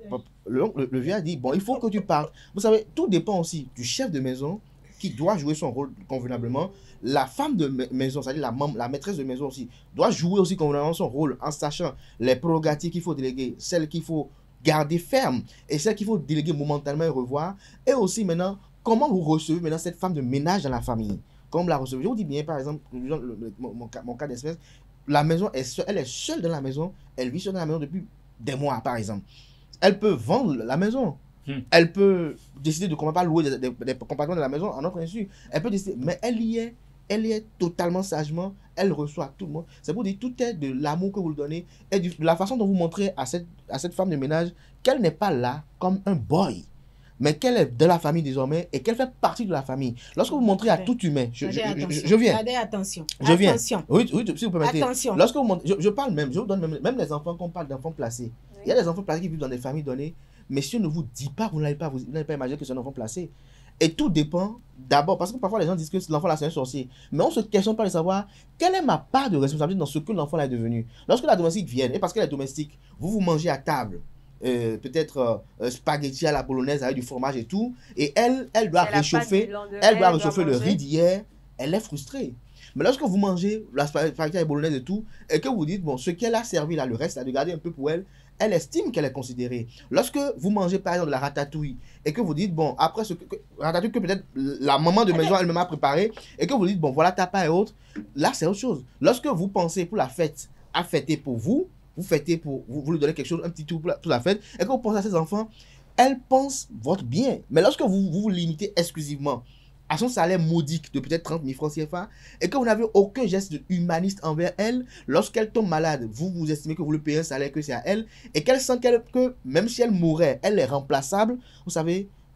le, le, le vieux a dit, bon, il faut que tu partes. Vous savez, tout dépend aussi du chef de maison qui doit jouer son rôle convenablement. La femme de maison, c'est-à-dire la, la maîtresse de maison aussi, doit jouer aussi convenablement son rôle en sachant les prérogatives qu'il faut déléguer, celles qu'il faut garder fermes et celles qu'il faut déléguer momentanément et revoir. Et aussi maintenant, comment vous recevez maintenant cette femme de ménage dans la famille? Comme la recevez. Je vous dis bien, par exemple, le, le, le, mon, mon, mon cas d'espèce, la maison, est seule, elle est seule dans la maison, elle vit seule dans la maison depuis des mois, par exemple. Elle peut vendre la maison. Hmm. Elle peut décider de comment pas louer des, des, des compartiments de la maison en notre insu. Elle peut décider, mais elle y est, elle y est totalement sagement, elle reçoit tout le monde. C'est pour dire, tout est de l'amour que vous lui donnez et de la façon dont vous montrez à cette, à cette femme de ménage qu'elle n'est pas là comme un boy, mais qu'elle est de la famille désormais et qu'elle fait partie de la famille. Lorsque vous montrez à tout humain, je, je, je, je, je viens. Attention. Je viens. Attention. Oui, oui, si vous permettez. Attention. Lorsque vous montrez, je, je parle même, je vous donne même, même les enfants, qu'on parle d'enfants placés. Oui. Il y a des enfants placés qui vivent dans des familles données, mais si on ne vous dit pas, vous n'allez pas, vous n'allez pas imaginer que c'est un enfant placé. Et tout dépend d'abord, parce que parfois les gens disent que l'enfant là c'est un sorcier, mais on ne se questionne pas de savoir quelle est ma part de responsabilité dans ce que l'enfant là est devenu. Lorsque la domestique vient, et parce qu'elle est domestique, vous vous mangez à table. Euh, peut-être euh, spaghetti à la bolognaise avec du fromage et tout, et elle, elle doit réchauffer, elle doit réchauffer le riz d'hier, elle est frustrée. Mais lorsque vous mangez la spaghetti à la bolognaise et tout, et que vous dites, bon, ce qu'elle a servi là, le reste, là, de garder un peu pour elle, elle estime qu'elle est considérée. Lorsque vous mangez par exemple de la ratatouille, et que vous dites, bon, après ce que, que ratatouille que peut-être la maman de maison elle-même a préparé, et que vous dites, bon, voilà ta part et autres, là c'est autre chose. Lorsque vous pensez pour la fête, à fêter pour vous, vous fêtez pour, vous, vous lui donnez quelque chose, un petit tour pour la, pour la fête, et quand vous pensez à ces enfants, elles pensent votre bien. Mais lorsque vous vous, vous limitez exclusivement à son salaire modique de peut-être trente mille francs C F A, et que vous n'avez aucun geste humaniste envers elle, lorsqu'elle tombe malade, vous vous estimez que vous lui payez un salaire que c'est à elle, et qu'elle sent qu'elle, que même si elle mourait, elle est remplaçable, vous savez,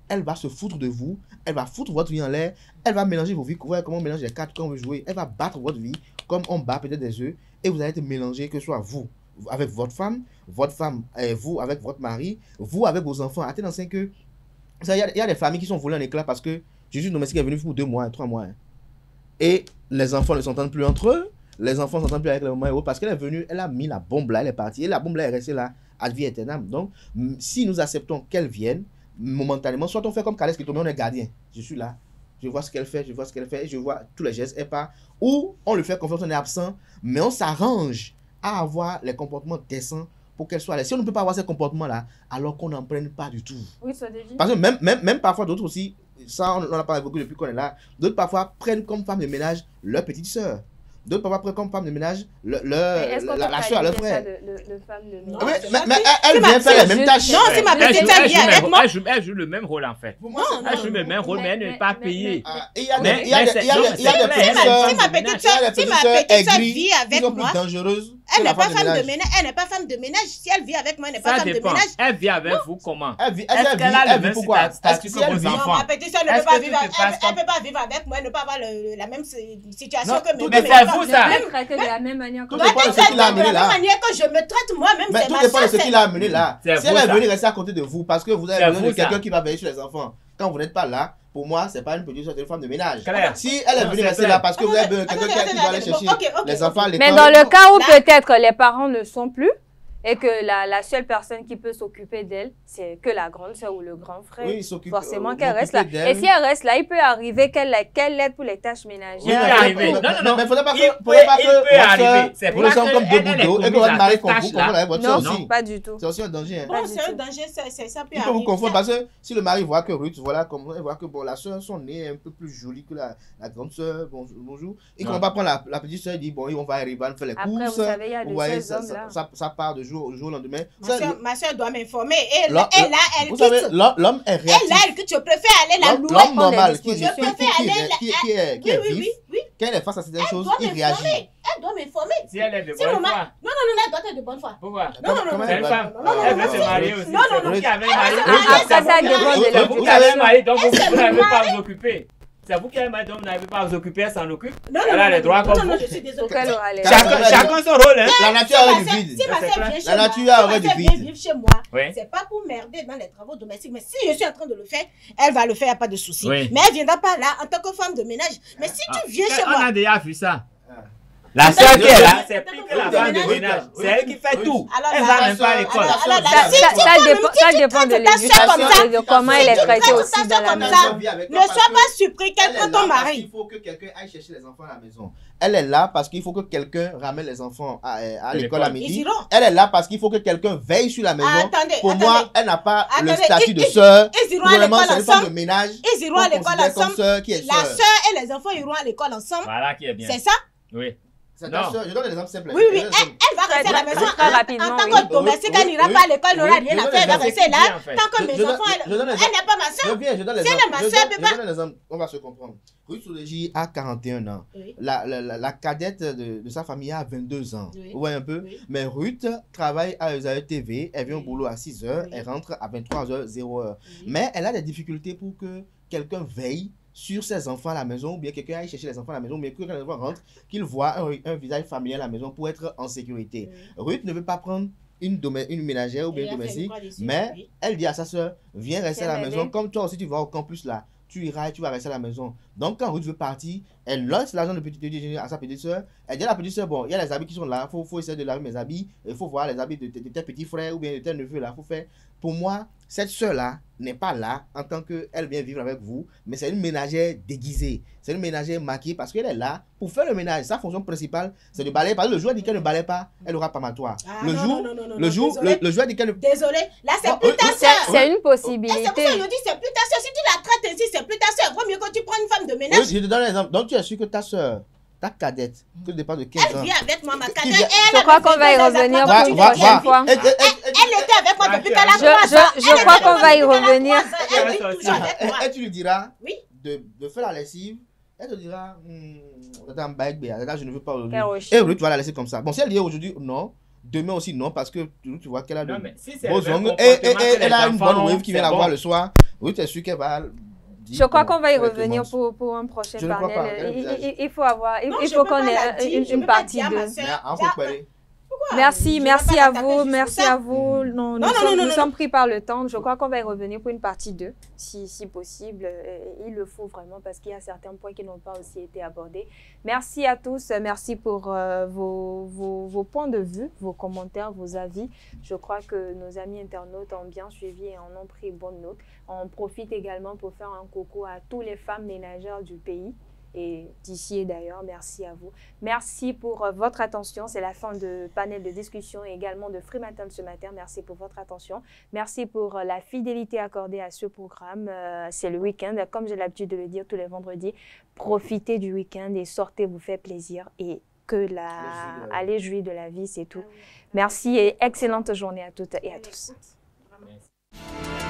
elle va se foutre de vous, elle va foutre votre vie en l'air, elle va mélanger vos vies, ouais, comment on mélange les cartes quand on veut jouer, elle va battre votre vie comme on bat peut-être des œufs, et vous allez être mélangé, que ce soit vous avec votre femme, votre femme et vous avec votre mari, vous avec vos enfants. À tel enseigne que il y, y a des familles qui sont volées en éclats parce que Jésus domestique est venu pour deux mois, trois mois. Hein. Et les enfants ne s'entendent plus entre eux, les enfants ne s'entendent plus avec les mamans et autres parce qu'elle est venue, elle a mis la bombe là, elle est partie, et la bombe là est restée là, à vie éternelle. Donc, si nous acceptons qu'elle vienne, momentanément, soit on fait comme Calais qui tombe, on est gardien. Je suis là, je vois ce qu'elle fait, je vois ce qu'elle fait, et je vois tous les gestes, et pas. Ou on le fait confiance, on est absent, mais on s'arrange à avoir les comportements décents pour qu'elle soit à l'aise. Si on ne peut pas avoir ces comportements-là, alors qu'on n'en prenne pas du tout. Oui, ça déjà. Parce que même, même, même parfois, d'autres aussi, ça on n'a pas évoqué depuis qu'on est là, d'autres parfois prennent comme femme de ménage leur petite sœur. D'autres parfois prennent comme femme de ménage le, le, la, la soeur à leur frère. De, de, de femme de ménage. Mais, mais, mais elle, elle vient faire les mêmes tâches. Non, c'est ma petite sœur vient avec moi. Elle joue, elle joue le même rôle en fait. Non, elle joue le même rôle, mais elle n'est pas payée. Il y a des petites sœurs. Si ma petite sœur vit avec moi, dangereuses. Elle n'est pas femme de ménage. Elle n'est pas femme de ménage. Si elle vit avec moi, elle n'est pas femme de ménage. Elle vit avec vous comment? Elle vit, elle vit, elle vit pourquoi? Statut que vos enfants. Ma petite sœur ne peut pas vivre. Elle peut pas vivre avec moi. Elle ne peut pas avoir la même situation que mes Mais c'est vous ça. De la même manière que tout dépend de ce qu'il a amené là. De la même manière que je me traite moi-même. Mais tout dépend de ce qu'il a amené là. Si elle est venue rester à côté de vous parce que vous avez besoin de quelqu'un qui va veiller sur les enfants. Quand vous n'êtes pas là, pour moi, c'est pas une petite c'est une femme de ménage. Si elle est venue rester là parce que vous avez besoin de quelqu'un qui va aller chercher les enfants à l'école. Mais dans le cas où peut-être les parents ne sont plus et que la, la seule personne qui peut s'occuper d'elle, c'est que la grande sœur ou le grand frère, oui, forcément qu'elle reste là. Et si elle reste là, il peut arriver qu'elle qu'elle l'aide pour les tâches ménagères. Il peut arriver. Non, non, non, mais il ne faudrait pas que votre vous sommes comme deux bouteaux et que votre mari confond avec votre soeur aussi. Non, pas du tout. C'est aussi un danger. Bon, c'est un danger, ça peut Il peut vous confondre parce que si le mari voit que Ruth, voilà, comme elle voit que bon, la soeur, son nez est un peu plus joli que la, la grande soeur, bonjour, et qu'on va prendre la, la petite soeur et dit bon, on va arriver à faire les courses. Après, vous savez, il y a de voyez, ces ça, hommes-là. ça, ça part de jour au jour au lendemain. Ma soeur, ma soeur doit m'informer. Et là, elle, elle vous quitte. savez, l'homme est réactif. Elle, là, elle quitte. Je préfère aller la louer. L'homme normal qui, qui, je préfère qui, aller qui, la... qui, qui est, qui oui, est oui, vif, oui, oui. quand elle est face à certaines Elle choses, doit il réagit. Elle doit m'informer. Si elle est de Si bonne mon foi. Non, non, non, elle doit être de bonne foi. Pourquoi? Non, non, non. C'est une femme. Non, non, Elle non, veut se non, marier aussi. non, non, C'est vous non. qui avez un mari. Ah, ça, ça dépend de C'est vous qui avez un mari, donc vous n'avez pas à vous occuper. C'est vous qui avez un mari, donc vous n'avez pas à vous occuper, elle s'en occupe. Non, non, elle a les droits comme vous. non, je suis désolée. Chacun son rôle. La nature aurait du vide. Si ma sœur vient chez La moi, nature aurait du vide. vivre chez moi, c'est pas pour merder dans les travaux domestiques. Mais si je suis en train de le faire, elle va le faire, il n'y a pas de souci. Mais elle ne viendra pas là en tant que femme de ménage. Mais si tu viens chez moi. On a déjà vu ça. La soeur qui est là, c'est plus que la femme de ménage. C'est elle qui fait tout. Elle ne va même pas à l'école. Ça dépend de l'éducation et de comment elle est traitée aussi dans la maison. Ne sois pas surpris qu'elle prend ton mari. Il faut que quelqu'un aille chercher les enfants à la maison. Elle est là parce qu'il faut que quelqu'un ramène les enfants à, à l'école à midi. Elle est là parce qu'il faut que quelqu'un veille sur la maison. Attendez, Pour attendez. moi, elle n'a pas Attendez, le statut ils- de ils- sœur. ils iront à l'école C'est une femme ensemble. de ménage. Ils iront à qu'on l'école considère comme ensemble. sœur qui est La sœur. sœur et les enfants iront à l'école ensemble. Voilà qui est bien. C'est ça? Oui. C'est ta sœur. Je donne des exemples simples. Oui, oui. Elle, elle va rester à la maison. très rapidement, En tant oui. que domestique, elle n'ira Oui, pas à l'école, elle n'aura oui, rien je à donne faire. Elle va des rester là. en fait. Tant que Je- mes je donne- enfants, elle je donne des elle n'est pas ma Je soeur. viens, je donne les Si elle est exemples. ma Je sœur, donne- elle peut je pas. donne les exemples. On va se comprendre. Ruth Soulegi a quarante et un ans. Oui. La, la, la, la cadette de, de sa famille a vingt-deux ans. Oui. Vous voyez un peu? Oui. Mais Ruth travaille à Esaü T V. Elle vient au Oui. boulot à six heures. Oui. Elle rentre à vingt-trois heures, zéro heure. Oui. Mais elle a des difficultés pour que quelqu'un veille sur ses enfants à la maison, ou bien quelqu'un aille chercher les enfants à la maison, mais que quand les enfants rentrent, qu'il voit un, un visage familier à la maison pour être en sécurité. Oui. Ruth ne veut pas prendre une, domé- une ménagère ou bien Et une elle fait domestique, quoi dessus? mais Oui. elle dit à sa soeur, viens rester à la Viens maison, m'aider. comme toi aussi tu vas au campus là, tu iras et tu vas rester à la maison. Donc quand Ruth veut partir, elle lance l'argent de petit déjeuner à sa petite soeur, elle dit à la petite soeur, bon, il y a les habits qui sont là, il faut, faut essayer de laver mes habits, il faut voir les habits de, de, de tes petits frères ou bien de tes neveux là, faut faire. Pour moi, cette soeur-là n'est pas là en tant qu'elle vient vivre avec vous, mais c'est une ménagère déguisée. C'est une ménagère maquillée parce qu'elle est là pour faire le ménage. Sa fonction principale, c'est de balayer. Parce que le jour elle dit qu'elle ne balaye pas, elle aura pas matoire. Ah, le non, jour, non, non, non, non, le jour, désolé. le, le jour elle dit qu'elle ne... Désolée, là c'est Non, plus oui, ta oui, C'est soeur. c'est une Et c'est pour possibilité. ça que je dis c'est plus ta soeur. Si tu la traites ainsi, c'est plus ta soeur. Vaut mieux que tu prends une femme de Oui, ménage. je te donne un exemple. Donc tu es sûr que ta soeur, ta cadette, que le départ de quinze Elle ans... vit avec moi, ma Qui cadette. vient- Et elle Je a crois fait qu'on va y deux ans revenir après Va, pour une va, prochaine va. fois. Elle- elle- elle- Elle était avec moi depuis qu'elle a Je- trois je- ans. je Elle crois était qu'on va y avec moi depuis qu'elle a revenir. trois ans. Elle vit toujours avec elle- moi. elle, tu lui diras Oui. de, de faire la lessive. Elle te dira, hmm, attends, bague, attends, je ne veux pas aujourd'hui. Quel rocher. Et Ruth va la laisser comme ça. Bon, si elle dit aujourd'hui non, Demain aussi, non, parce que tu vois qu'elle a Non, de mais si c'est beaux le même ongles. Et, et, comportement et que elle les a une bonne enfants wave ont, qui vient c'est la bon. voir le soir. Oui, tu es sûr qu'elle va dire. Je crois bon, qu'on va y ça va être revenir moche. pour, pour un prochain Je ne crois panel. pas, quel Il, visage. il- il faut avoir, il, Non, il je faut peux qu'on pas ait la un- dire, une, je une peux pas partie dire à deux. ma sœur, Mais en tiens, faut parler. pourquoi? Merci, Je merci vais pas à la taper vous, juste pour merci ça. à vous. Nous, nous non, sommes, non, non, nous non, sommes non. pris par le temps. Je crois qu'on va y revenir pour une partie deux, si, si possible. Euh, Il le faut vraiment parce qu'il y a certains points qui n'ont pas aussi été abordés. Merci à tous, merci pour euh, vos, vos, vos points de vue, vos commentaires, vos avis. Je crois que nos amis internautes ont bien suivi et en ont pris bonne note. On profite également pour faire un coucou à toutes les femmes ménagères du pays. Et d'ici et d'ailleurs, merci à vous. Merci pour euh, votre attention. C'est la fin de panel de discussion et également de Free Matin ce matin. Merci pour votre attention. Merci pour euh, la fidélité accordée à ce programme. Euh, c'est le week-end. Comme j'ai l'habitude de le dire tous les vendredis, profitez du week-end et sortez vous faire plaisir. Et que la... allez jouir de la vie, c'est tout. Merci et excellente journée à toutes et à tous. Merci.